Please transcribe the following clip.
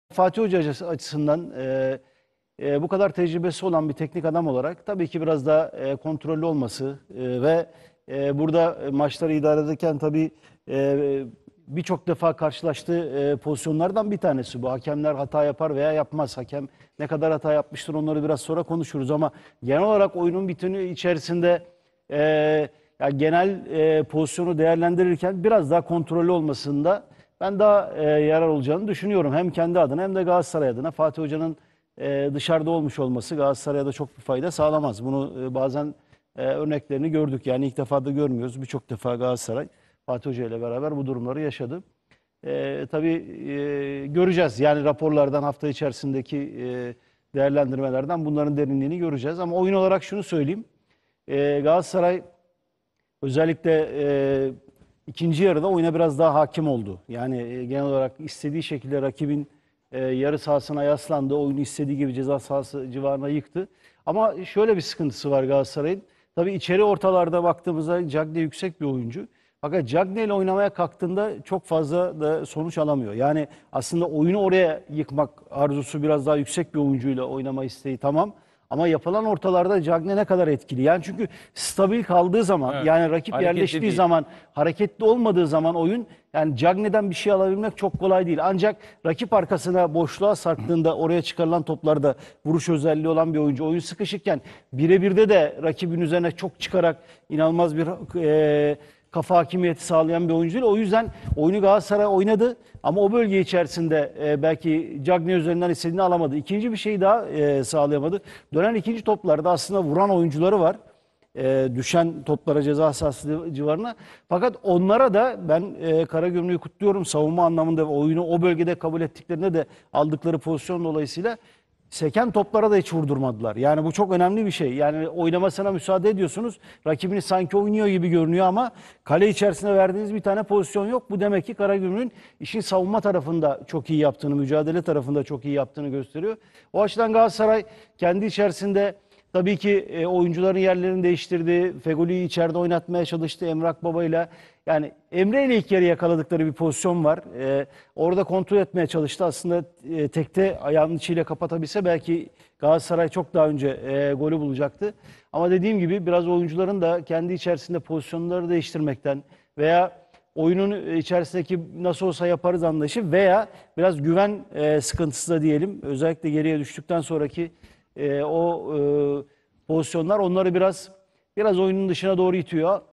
Fatih Hoca açısından bu kadar tecrübesi olan bir teknik adam olarak tabii ki biraz daha kontrollü olması ve burada maçları idare ederken tabii birçok defa karşılaştığı pozisyonlardan bir tanesi bu. Hakemler hata yapar veya yapmaz. Hakem ne kadar hata yapmıştır onları biraz sonra konuşuruz ama genel olarak oyunun bütünü içerisinde e, yani genel pozisyonu değerlendirirken biraz daha kontrollü olmasında ben daha yarar olacağını düşünüyorum. Hem kendi adına hem de Galatasaray adına. Fatih Hoca'nın dışarıda olmuş olması Galatasaray'a da çok bir fayda sağlamaz. Bunu bazen örneklerini gördük. Yani ilk defa da görmüyoruz. Birçok defa Galatasaray Fatih Hoca ile beraber bu durumları yaşadı. Tabii göreceğiz. Yani raporlardan hafta içerisindeki değerlendirmelerden bunların derinliğini göreceğiz. Ama oyun olarak şunu söyleyeyim. Galatasaray özellikle ikinci yarıda oyuna biraz daha hakim oldu. Yani genel olarak istediği şekilde rakibin yarı sahasına yaslandı. Oyunu istediği gibi ceza sahası civarına yıktı. Ama şöyle bir sıkıntısı var Galatasaray'ın. Tabii içeri ortalarda baktığımızda Cagney yüksek bir oyuncu. Fakat Cagney ile oynamaya kalktığında çok fazla da sonuç alamıyor. Yani aslında oyunu oraya yıkmak arzusu biraz daha yüksek bir oyuncuyla oynama isteği tamam. Ama yapılan ortalarda Cagney ne kadar etkili? Yani çünkü stabil kaldığı zaman Evet. yani rakip Hareketli yerleştiği değil. zaman hareketli olmadığı zaman oyun yani Cagney'den bir şey alabilmek çok kolay değil. Ancak rakip arkasına boşluğa sarktığında oraya çıkarılan toplarda vuruş özelliği olan bir oyuncu. Oyun sıkışırken birebirde de rakibin üzerine çok çıkarak inanılmaz bir kafa hakimiyeti sağlayan bir oyuncu değil. O yüzden oyunu Galatasaray oynadı ama o bölge içerisinde belki Cagney üzerinden istediğini alamadı. İkinci bir şey daha sağlayamadı. Dönen ikinci toplarda aslında vuran oyuncuları var. Düşen toplara ceza sahası civarına. Fakat onlara da ben Karagümrük'ü kutluyorum savunma anlamında ve oyunu o bölgede kabul ettiklerinde de aldıkları pozisyon dolayısıyla seken toplara da hiç vurdurmadılar. Yani bu çok önemli bir şey. Yani oynamasına müsaade ediyorsunuz. Rakibiniz sanki oynuyor gibi görünüyor ama kale içerisinde verdiğiniz bir tane pozisyon yok. Bu demek ki Karagümrük'ün işin savunma tarafında çok iyi yaptığını, mücadele tarafında çok iyi yaptığını gösteriyor. O açıdan Galatasaray kendi içerisinde tabii ki oyuncuların yerlerini değiştirdi. Fegoli'yi içeride oynatmaya çalıştı Emrah Baba'yla. Yani Emre ile ilk yarı yakaladıkları bir pozisyon var. Orada kontrol etmeye çalıştı. Aslında tekte ayağının içiyle kapatabilse belki Galatasaray çok daha önce golü bulacaktı. Ama dediğim gibi biraz oyuncuların da kendi içerisinde pozisyonları değiştirmekten veya oyunun içerisindeki nasıl olsa yaparız anlayışı veya biraz güven sıkıntısı da diyelim. Özellikle geriye düştükten sonraki o pozisyonlar onları biraz oyunun dışına doğru itiyor.